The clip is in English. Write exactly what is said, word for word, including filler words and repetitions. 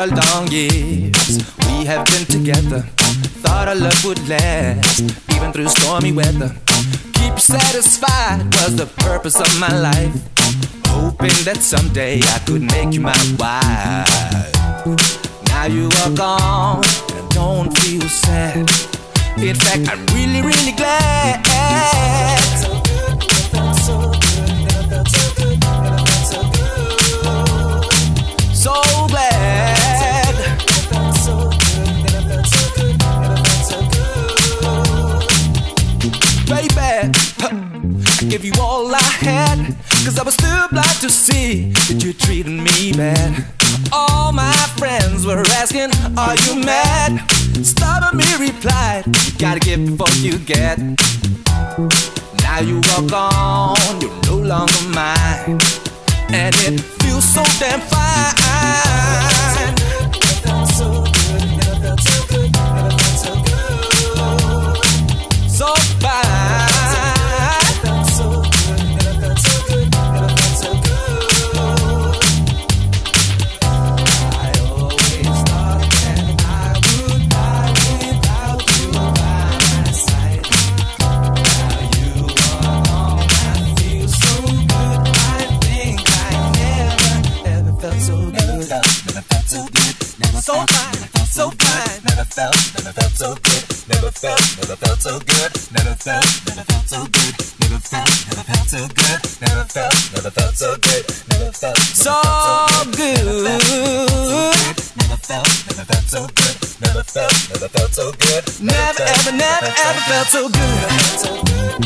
the long years we have been together. Thought our love would last, even through stormy weather. Keep you satisfied was the purpose of my life. Hoping that someday I could make you my wife. Now you are gone, and I don't feel sad. In fact, I'm really, really glad. So good, never felt so good, never felt so good, never felt so good. So glad. Never felt so good, never felt so good, never felt so good. Baby, I give you all I had, 'cause I was still blind to see that you treated me bad. All my friends were asking, are you mad? Stubborn me replied, you gotta give before you get. Now you are gone, you're no longer mine, and it feels so damn fine. Never felt so good, never felt so good, never felt so good. So fine. Never felt so good, never felt so good, never felt so good. So fine, so fine. Never felt, never felt so good. Never felt, never felt so good. Never felt, never felt so good. Never felt, never felt so good. Never felt, never felt so good. Never felt so good. Never felt, never felt so good. Never felt, never felt so good. Never ever, never ever felt so good.